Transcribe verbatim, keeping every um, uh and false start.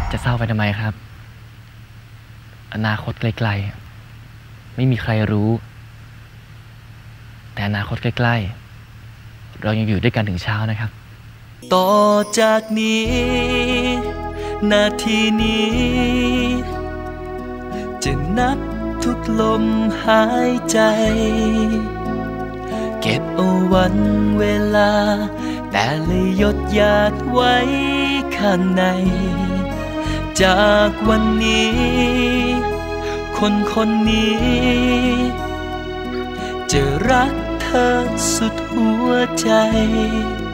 จะเศร้าไปทำไมครับอนาคตไกลๆไม่มีใครรู้แต่อนาคตใกล้ๆเรายังอยู่ด้วยกันถึงเช้านะครับต่อจากนี้นาทีนี้จะนับทุกลมหายใจเก็บเอาวันเวลาแต่ละหยดหยาดไว้ข้างในจากวันนี้คนคนนี้จะรักเธอสุดหัวใจ